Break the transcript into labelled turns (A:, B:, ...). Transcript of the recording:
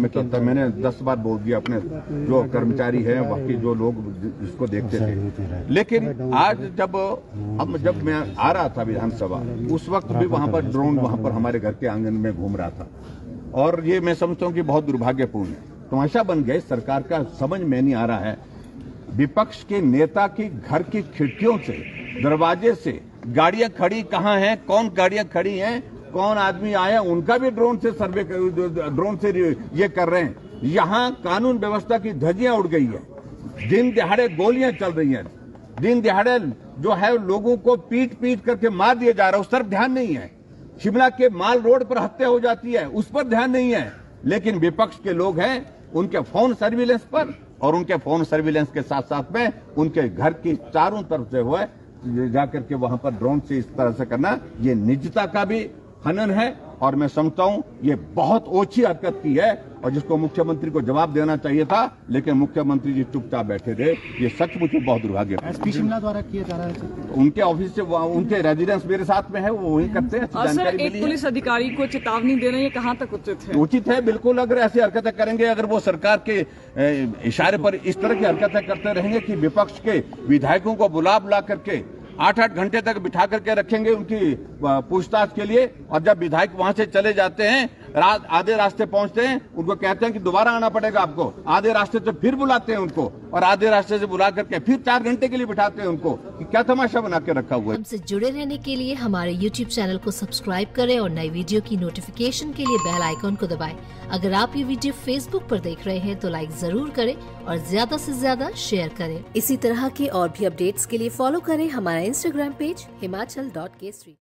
A: में चलता है। मैंने 10 बार बोल दिया अपने जो कर्मचारी हैं, बाकी जो लोग इसको देखते थे। लेकिन आज जब मैं आ रहा था विधानसभा, उस वक्त भी वहां पर ड्रोन वहां पर हमारे घर के आंगन में घूम रहा था, और ये मैं समझता हूँ कि बहुत दुर्भाग्यपूर्ण है। तो ऐसा बन गया सरकार का, समझ में नहीं आ रहा है। विपक्ष के नेता की घर की खिड़कियों से, दरवाजे से गाड़ियां खड़ी कहाँ हैं, कौन गाड़ियां खड़ी हैं, कौन आदमी आया, उनका भी ड्रोन से ये कर रहे हैं। यहाँ कानून व्यवस्था की धज्जियां उड़ गई है। दिन दिहाड़े गोलियां चल रही हैं, दिन दिहाड़े जो है लोगों को पीट करके मार दिया जा रहा है, उस तरफ ध्यान नहीं है। शिमला के माल रोड पर हत्या हो जाती है, उस पर ध्यान नहीं है। लेकिन विपक्ष के लोग हैं, उनके फोन सर्विलेंस पर, और उनके फोन सर्विलेंस के साथ साथ में उनके घर की चारों तरफ से हुआ जाकर के वहां पर ड्रोन से इस तरह से करना, ये निजता का भी हनन है। और मैं समझता हूं ये बहुत ओछी हरकत की है, और जिसको मुख्यमंत्री को जवाब देना चाहिए था, लेकिन मुख्यमंत्री जी चुपचाप बैठे थे। ये सचमुच बहुत दुर्भाग्य है।
B: एसपी शिमला द्वारा किया जा रहा है।
A: उनके ऑफिस से, उनके रेजिडेंस मेरे साथ में है, वो वही करते हैं।
C: सर, एक पुलिस अधिकारी को चेतावनी देना ये कहाँ तक उचित है?
A: उचित है, बिल्कुल। अगर ऐसी हरकतें करेंगे, अगर वो सरकार के इशारे पर इस तरह की हरकतें करते रहेंगे कि विपक्ष के विधायकों को बुला करके 8-8 घंटे तक बिठा करके रखेंगे उनकी पूछताछ के लिए, और जब विधायक वहां से चले जाते हैं, आधे रास्ते पहुंचते हैं, उनको कहते हैं कि दोबारा आना पड़ेगा आपको, आधे रास्ते से फिर बुलाते हैं उनको, और आधे रास्ते से बुला करके फिर 4 घंटे के लिए बिठाते हैं उनको, कि क्या तमाशा बना के रखा हुआ है।
D: हमसे जुड़े रहने के लिए हमारे YouTube चैनल को सब्सक्राइब करें और नई वीडियो की नोटिफिकेशन के लिए बेल आइकॉन को दबाएं। अगर आप ये वीडियो Facebook पर देख रहे हैं तो लाइक जरूर करें और ज्यादा से ज्यादा शेयर करें। इसी तरह के और भी अपडेट्स के लिए फॉलो करें हमारा Instagram पेज himachal.k3।